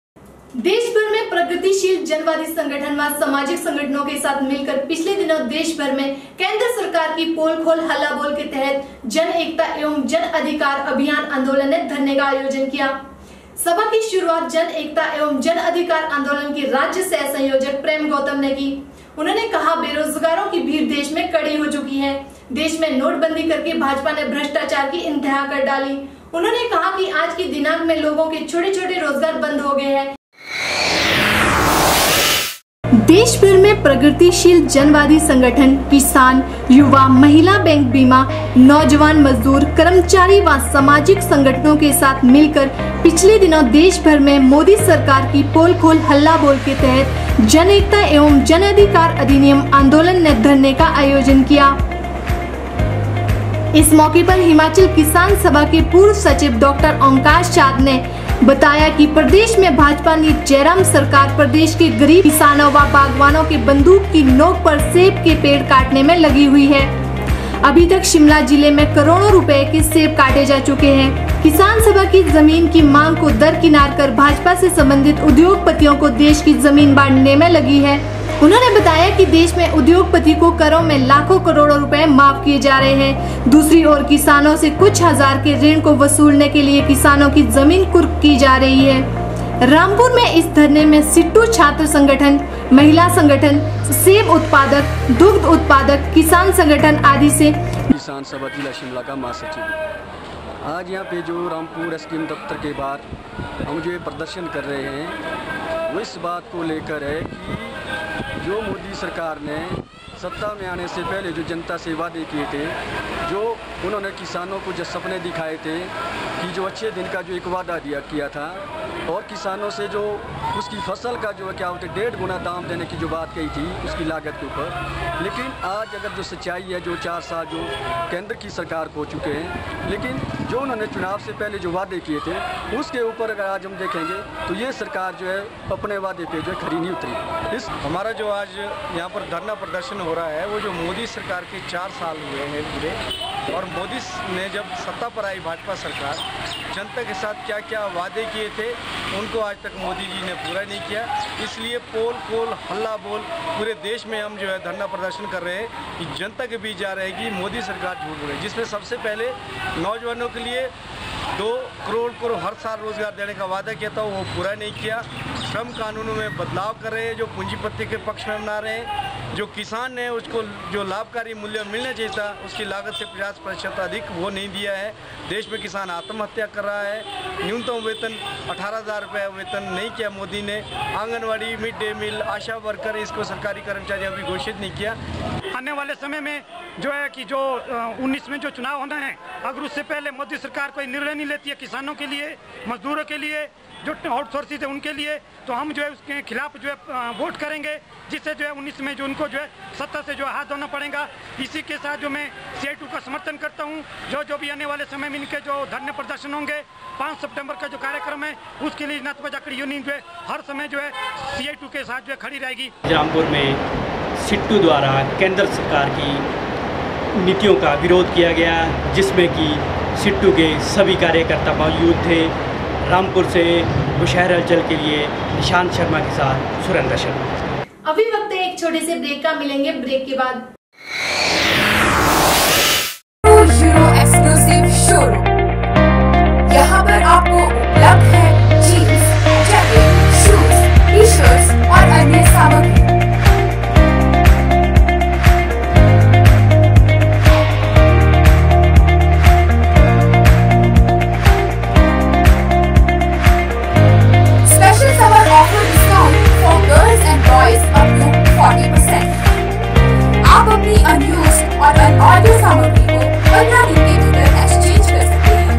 देश भर में प्रगतिशील जनवादी संगठन व सामाजिक संगठनों के साथ मिलकर पिछले दिनों देश भर में केंद्र सरकार की पोल खोल हल्ला बोल के तहत जन एकता एवं जन अधिकार अभियान आंदोलन ने धरने का आयोजन किया। सभा की शुरुआत जन एकता एवं जन अधिकार आंदोलन के राज्य सह संयोजक प्रेम गौतम ने की। उन्होंने कहा, बेरोजगारों की भीड़ देश में कड़ी हो चुकी है। देश में नोटबंदी करके भाजपा ने भ्रष्टाचार की इंतहा कर डाली। उन्होंने कहा कि आज के दिनांक में लोगों के छोटे छोटे रोजगार बंद हो गए हैं। देश भर में प्रगतिशील जनवादी संगठन किसान, युवा, महिला, बैंक बीमा, नौजवान, मजदूर, कर्मचारी व सामाजिक संगठनों के साथ मिलकर पिछले दिनों देश भर में मोदी सरकार की पोल खोल हल्ला बोल के तहत जन एकता एवं जन अधिकार अधिनियम आंदोलन ने धरने का आयोजन किया। इस मौके पर हिमाचल किसान सभा के पूर्व सचिव डॉक्टर ओमकार चांद ने बताया कि प्रदेश में भाजपा ने जयराम सरकार प्रदेश के गरीब किसानों व बागवानों के बंदूक की नोक पर सेब के पेड़ काटने में लगी हुई है। अभी तक शिमला जिले में करोड़ों रुपए के सेब काटे जा चुके हैं। किसान सभा की जमीन की मांग को दरकिनार कर भाजपा से संबंधित उद्योगपतियों को देश की जमीन बांटने में लगी है। उन्होंने बताया कि देश में उद्योगपति को करों में लाखों करोड़ों रुपए माफ किए जा रहे हैं। दूसरी ओर किसानों से कुछ हजार के ऋण को वसूलने के लिए किसानों की जमीन कुर्क की जा रही है। रामपुर में इस धरने में सिट्टू छात्र संगठन, महिला संगठन, सेब उत्पादक, दुग्ध उत्पादक, किसान संगठन आदि से किसान सभा जिला शिमला का महासचिव आज यहाँ पे जो रामपुर स्कीम दफ्तर के बाहर हम जो प्रदर्शन कर रहे हैं वो इस बात को लेकर है कि जो मोदी सरकार ने सत्ता में आने से पहले जो जनता से वादे किए थे, जो उन्होंने किसानों को जो सपने दिखाए थे कि जो अच्छे दिन का जो एक वादा दिया किया था और किसानों से जो उसकी फसल का जो क्या होता है डेढ़ गुना दाम देने की जो बात कही थी उसकी लागत के ऊपर, लेकिन आज अगर जो सच्चाई है जो चार साल जो केंद्र की सरकार को चुके हैं, लेकिन जो उन्होंने चुनाव से पहले जो वादे किए थे उसके ऊपर अगर आज हम देखेंगे तो ये सरकार जो है अपने वादे पे जो है खरी नहीं उतरी। इस हमारा जो आज यहाँ पर धरना प्रदर्शन हो रहा है वो जो मोदी सरकार के चार साल हुए हैं पूरे, और मोदी ने जब सत्ता पर आई भाजपा सरकार, जनता के साथ क्या क्या वादे किए थे उनको आज तक मोदी जी ने पूरा नहीं किया। इसलिए पोल खोल हल्ला बोल पूरे देश में हम जो है धरना प्रदर्शन कर रहे हैं कि जनता के बीच जा रहे हैं कि मोदी सरकार झूठ बोल रही है, जिसमें सबसे पहले नौजवानों के लिए दो करोड़ को हर साल रोजगार देने का वादा किया था वो पूरा नहीं किया। श्रम कानूनों में बदलाव कर रहे हैं जो पूंजीपति के पक्ष में बना रहे हैं। जो किसान है उसको जो लाभकारी मूल्य मिलना चाहिए था उसकी लागत से पचास प्रतिशत अधिक वो नहीं दिया है। देश में किसान आत्महत्या कर रहा है। न्यूनतम वेतन अठारह हज़ार रुपये वेतन नहीं किया मोदी ने। Anganwadi, mid day meal, ASHA worker इसको सरकारी कर्मचारी अभी घोषित नहीं किया। आने वाले समय में जो है कि जो उन्नीस में जो चुनाव होना है, अगर उससे पहले मोदी सरकार कोई निर्णय नहीं लेती है किसानों के लिए, मजदूरों के लिए, जो आउटसोर्सिंग है उनके लिए, तो हम जो है उसके खिलाफ जो है वोट करेंगे, जिससे जो है उन्नीस में जो उनको जो है सत्ता से जो हाथ धोना पड़ेगा। इसी के साथ जो मैं सी आई टू का समर्थन करता हूं। जो जो भी आने वाले समय में इनके जो धरने प्रदर्शन होंगे, पाँच सितंबर का जो कार्यक्रम है उसके लिए नाथपा जाखड़ी यूनियन जो है हर समय जो है सी आई टू के साथ जो है खड़ी रहेगी। रामपुर में सिट्टू द्वारा केंद्र सरकार की नीतियों का विरोध किया गया, जिसमें कि सिट्टू के सभी कार्यकर्ता मौजूद थे। रामपुर से बुशहर हलचल के लिए निशांत शर्मा के साथ सुरेंद्र शर्मा। अभी वक्त है एक छोटे से ब्रेक का, मिलेंगे ब्रेक के बाद। एक्सक्लूसिव शोरूम, यहाँ पर आपको उपलब्ध है jeans, jacket, shoes, T shirts और अन्य सामग्री। आप अपनी अनयूज्ड और अनऑर्डर सामग्री को पंद्रह दिन के भीतर एक्सचेंज कर सकते हैं।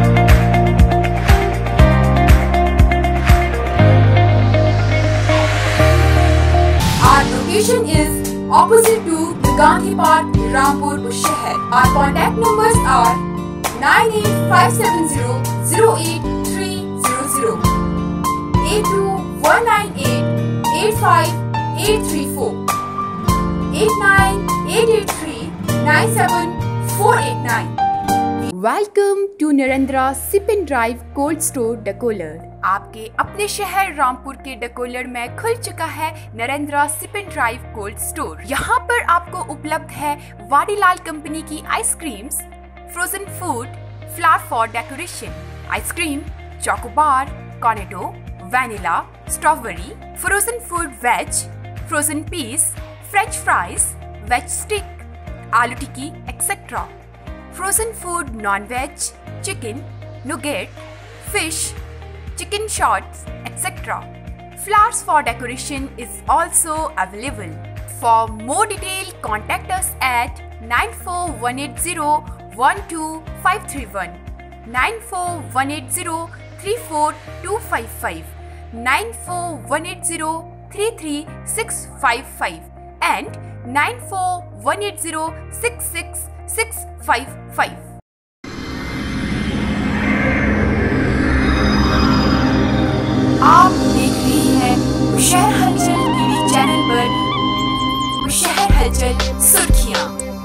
Our location is opposite to the Gandhi Park, Rampur, Bushahar. Our contact numbers are nine eight five seven zero zero eight three zero zero, eight two one nine eight eight five eight three four, eight nine eight eight three nine seven four eight nine. Welcome to Narendra Sip and Drive Cold Store, Dakolar. आपके अपने शहर रामपुर के डकोलर में खुल चुका है Narendra sip and drive cold store. यहाँ पर आपको उपलब्ध है वाडीलाल कंपनी की ice creams, frozen food, flower for decoration, ice cream, chocobar, cornetto, vanilla, strawberry, frozen food veg, frozen peas, French fries, veg stick, aloo tikki etcetera, frozen food non veg, chicken, nugget, fish, chicken shots, et cetera. Flowers for decoration is also available. For more detail, contact us at nine four one eight zero one two five three one, nine four one eight zero three four two five five, nine four one eight zero three three six five five and nine four one eight zero six six six five five. आप देख रही हैं शहर हलचल TV channel पर शहर हलचल सुर्खियां।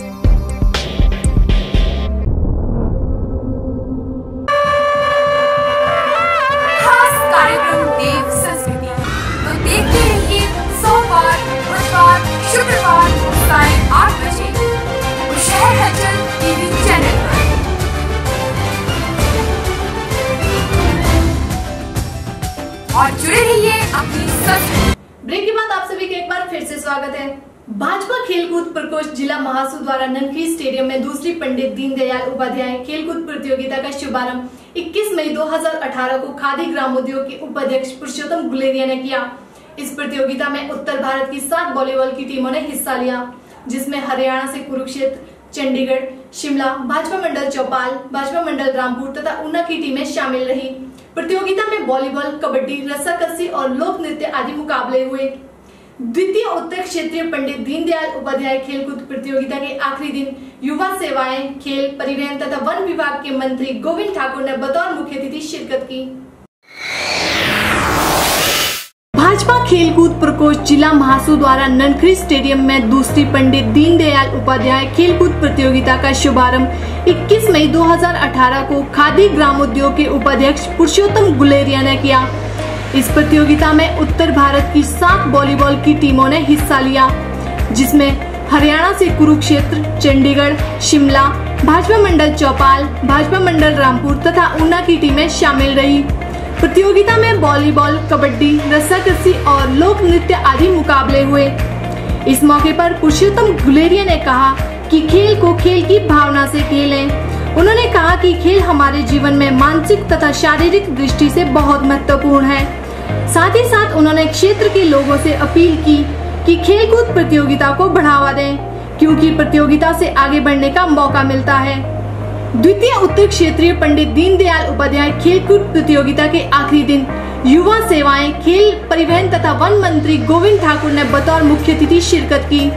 खास कार्यक्रम देव संस्कृति तो देखते रहिए सोमवार, बुधवार, शुक्रवार साढ़े आठ बजे शहर हलचल टीवी चैनल पर। और जुड़े रहिए अपनी संस्कृति। ब्रेक के बाद आप सभी का एक बार फिर से स्वागत है। भाजपा खेलकूद प्रकोष्ठ जिला महासू द्वारा ननकी स्टेडियम में दूसरी पंडित दीनदयाल उपाध्याय खेलकूद प्रतियोगिता का शुभारंभ इक्कीस मई दो हज़ार अठारह को खादी ग्रामोद्योग के उपाध्यक्ष पुरुषोत्तम गुलेरिया ने किया। इस प्रतियोगिता में उत्तर भारत की सात वॉलीबॉल की टीमों ने हिस्सा लिया, जिसमें हरियाणा से कुरुक्षेत्र, चंडीगढ़, शिमला, भाजपा मंडल चौपाल, भाजपा मंडल रामपुर तथा ऊना की टीमें शामिल रही। प्रतियोगिता में वॉलीबॉल, कबड्डी, रस्साकसी और लोक नृत्य आदि मुकाबले हुए। द्वितीय उत्तर क्षेत्रीय पंडित दीनदयाल उपाध्याय खेलकूद प्रतियोगिता के आखिरी दिन युवा सेवाएं, खेल, परिवहन तथा वन विभाग के मंत्री गोविंद ठाकुर ने बतौर मुख्य अतिथि शिरकत की। भाजपा खेलकूद प्रकोष्ठ जिला महासू द्वारा ननखरी स्टेडियम में दूसरी पंडित दीनदयाल उपाध्याय खेलकूद प्रतियोगिता का शुभारंभ इक्कीस मई दो हज़ार अठारह को खादी ग्रामोद्योग के उपाध्यक्ष पुरुषोत्तम गुलेरिया ने किया। इस प्रतियोगिता में उत्तर भारत की सात वॉलीबॉल की टीमों ने हिस्सा लिया, जिसमें हरियाणा से कुरुक्षेत्र, चंडीगढ़, शिमला, भाजपा मंडल चौपाल, भाजपा मंडल रामपुर तथा ऊना की टीमें शामिल रही। प्रतियोगिता में वॉलीबॉल, कबड्डी, रस्साकसी और लोक नृत्य आदि मुकाबले हुए। इस मौके पर पुरुषोत्तम गुलेरिया ने कहा कि खेल को खेल की भावना से खेलें। उन्होंने कहा कि खेल हमारे जीवन में मानसिक तथा शारीरिक दृष्टि से बहुत महत्वपूर्ण है। साथ ही साथ उन्होंने क्षेत्र के लोगों से अपील की कि खेलकूद प्रतियोगिता को बढ़ावा दें, क्योंकि प्रतियोगिता से आगे बढ़ने का मौका मिलता है। द्वितीय उत्तर क्षेत्रीय पंडित दीनदयाल उपाध्याय खेलकूद प्रतियोगिता के आखिरी दिन युवा सेवाएं, खेल, परिवहन तथा वन मंत्री गोविंद ठाकुर ने बतौर मुख्य अतिथि शिरकत की।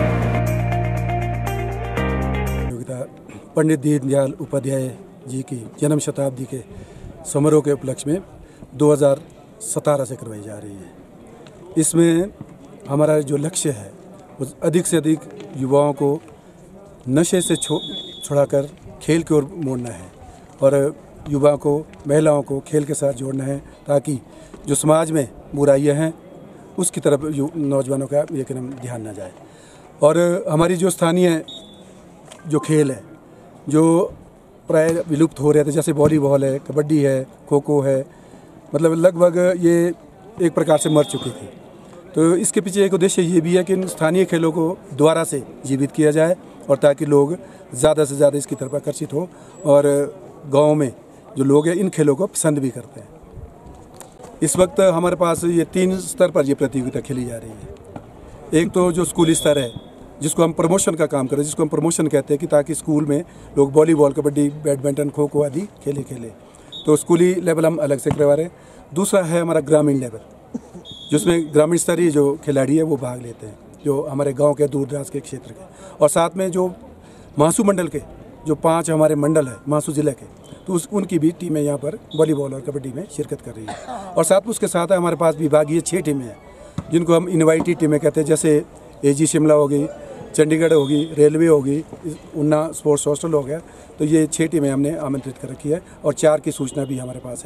पंडित दीनदयाल उपाध्याय जी की जन्म शताब्दी के समारोह के उपलक्ष्य में दो हज़ार सत्रह से करवाई जा रही है। इसमें हमारा जो लक्ष्य है वो अधिक से अधिक युवाओं को नशे से छो छुड़ाकर खेल की ओर मोड़ना है और युवाओं को, महिलाओं को खेल के साथ जोड़ना है, ताकि जो समाज में बुराइयां हैं उसकी तरफ नौजवानों का एकदम ध्यान न जाए। और हमारी जो स्थानीय जो खेल है जो प्राय विलुप्त हो रहे थे, जैसे वॉलीबॉल है, कबड्डी है, खो खो है, मतलब लगभग ये एक प्रकार से मर चुकी थी। तो इसके पीछे एक उद्देश्य ये भी है कि इन स्थानीय खेलों को दोबारा से जीवित किया जाए और ताकि लोग ज़्यादा से ज़्यादा इसकी तरफ आकर्षित हो और गांव में जो लोग हैं इन खेलों को पसंद भी करते हैं। इस वक्त हमारे पास ये तीन स्तर पर ये प्रतियोगिता खेली जा रही है। एक तो जो स्कूली स्तर है, जिसको हम प्रमोशन का काम करें, जिसको हम प्रमोशन कहते हैं, कि ताकि स्कूल में लोग वॉलीबॉल, कबड्डी, बैडमिंटन, खो खो आदि खेले खेले तो स्कूली लेवल हम अलग से करवा रहे हैं। दूसरा है हमारा ग्रामीण लेवल, जिसमें ग्रामीण स्तरीय जो खिलाड़ी है वो भाग लेते हैं, जो हमारे गांव के दूर दराज के क्षेत्र के। और साथ में जो महासू मंडल के जो पांच हमारे मंडल है महासू जिले के, तो उस उनकी भी टीमें यहाँ पर वॉलीबॉल और कबड्डी में शिरकत कर रही है। और साथ में उसके साथ हमारे पास विभागीय छः टीमें हैं, जिनको हम इन्वाइटेड टीमें कहते हैं, जैसे एजी शिमला होगी, चंडीगढ़ होगी, रेलवे होगी, ऊना स्पोर्ट्स हॉस्टल हो गया। तो ये छः टीमें हमने आमंत्रित कर रखी है और चार की सूचना भी हमारे पास है,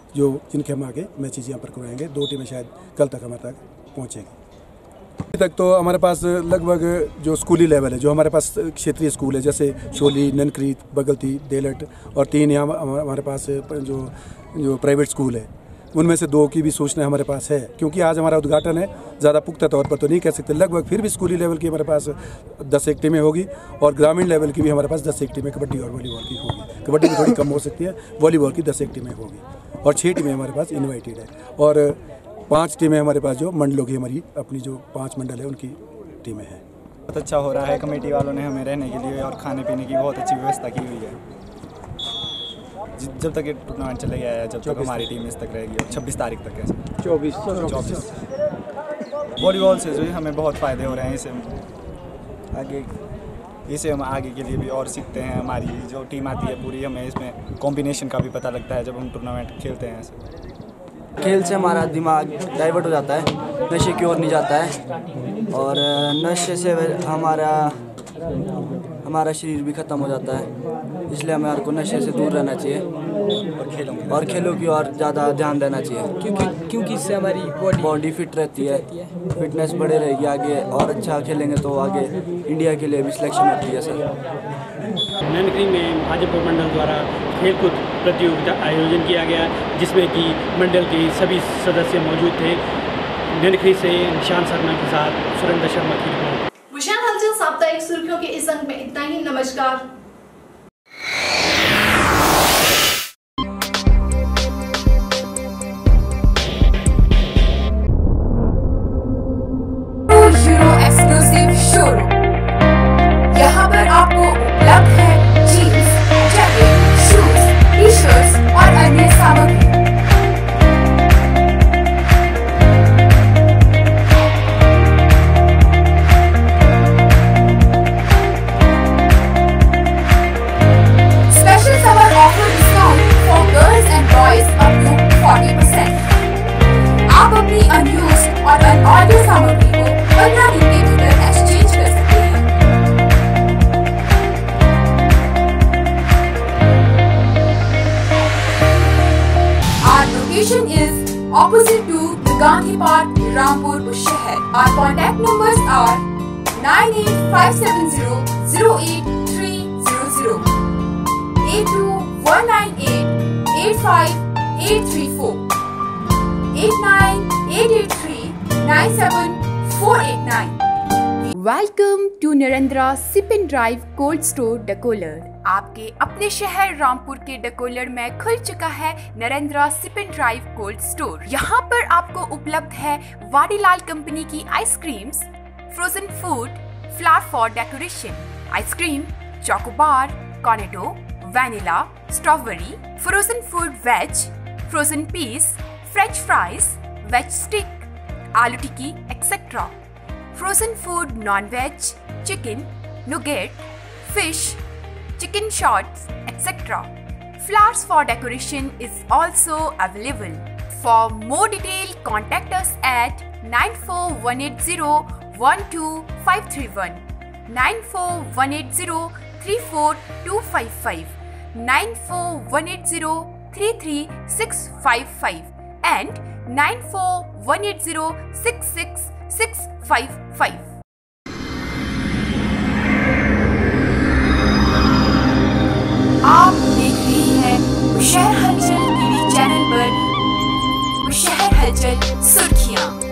जो जिनके हम आगे मैचेज यहाँ पर करवाएंगे। दो टीमें शायद कल तक हमारे तक पहुँचेंगी। अभी तक तो हमारे पास लगभग जो स्कूली लेवल है, जो हमारे पास क्षेत्रीय स्कूल है, जैसे शोली, ननक्रीत, बगलती, देलट और तीन यहाँ हमारे पास जो जो प्राइवेट स्कूल है, उनमें से दो की भी सूचना हमारे पास है। क्योंकि आज हमारा उद्घाटन है, ज़्यादा पुख्ता तौर पर तो नहीं कह सकते, लगभग फिर भी स्कूली लेवल की हमारे पास दस एक टीमें होगी और ग्रामीण लेवल की भी हमारे पास दस एक टीमें कबड्डी और वॉलीबॉल की होगी। कबड्डी की थोड़ी कम हो सकती है, वॉलीबॉल की दस एक टीमें होगी और छः टीमें हमारे पास इन्वाइटेड है और पाँच टीमें हमारे पास जो मंडलों की हमारी अपनी जो पाँच मंडल है उनकी टीमें हैं। बहुत अच्छा हो रहा है, कमेटी वालों ने हमें रहने के लिए और खाने पीने की बहुत अच्छी व्यवस्था की हुई है। जब तक ये टूर्नामेंट चलेगा है, जब तक हमारी टीम इस तक रहेगी, छब्बीस तारीख तक है। चौबीस चौबीस वॉलीबॉल से जो है हमें बहुत फ़ायदे हो रहे हैं। इसे आगे इसे हम आगे के लिए भी और सीखते हैं। हमारी जो टीम आती है पूरी, हमें इसमें कॉम्बिनेशन का भी पता लगता है जब हम टूर्नामेंट खेलते हैं। ऐसे खेल से हमारा दिमाग डाइवर्ट हो जाता है, नशे की ओर नहीं जाता है और नशे से हमारा हमारा शरीर भी ख़त्म हो जाता है। इसलिए हमारे को नशे से दूर रहना चाहिए और खेलों और खेलों की ओर ज़्यादा ध्यान देना चाहिए, क्योंकि क्योंकि इससे हमारी बॉडी बॉडी फिट रहती है, फिटनेस बढ़े रहेगी आगे और अच्छा खेलेंगे तो आगे इंडिया के लिए भी सिलेक्शन होती है। सर ननकरी में भाजपा मंडल द्वारा खेलकूद प्रतियोगिता आयोजन किया गया, जिसमें कि मंडल के सभी सदस्य मौजूद थे। ननकरी से निशान शर्मा के साथ सुरेंद्र शर्मा की रिपोर्ट। विशाल हलचल साप्ताहिक सुर्खियों के इस अंक में इतना ही। नमस्कार। यूरो एक्सक्लूसिव शोरूम, यहाँ पर आपको उपलब्ध है jeans, jacket, shoes, T shirts और अन्य सामग्री। Special summer offer discount for girls and boys up to forty percent. आप अपनी अनयूज्ड और अनऑर्डर सामग्री को पंद्रह दिन के भीतर एक्सचेंज कर सकते हैं। Our location is opposite to the Gandhi Park, Rampur, Bushahar. Our contact numbers are nine eight five seven zero zero eight three zero zero, eight two one nine eight eight five eight three four, eight nine eight eight three nine seven four eight nine. Welcome to Narendra sip and drive cold store Dakolar. आपके अपने शहर रामपुर के डकोलर में खुल चुका है Narendra sip and drive cold store. यहाँ पर आपको उपलब्ध है वाडीलाल कंपनी की ice creams, frozen food, flower for decoration, ice cream, chocobar, cornetto, vanilla, strawberry, frozen food veg, frozen peas, French fries, veg stick, aloo tikki etcetera, frozen food non-veg, chicken, nugget, fish, chicken shots, et cetera. Flowers for decoration is also available. For more detail, contact us at nine four one eight zero one two five three one, nine four one eight zero three four two five five, nine four one eight zero three three six five five and nine four one eight zero six six six five five. आप देख रहे हैं बुशहर हलचल TV channel पर बुशहर हलचल सुर्खियां।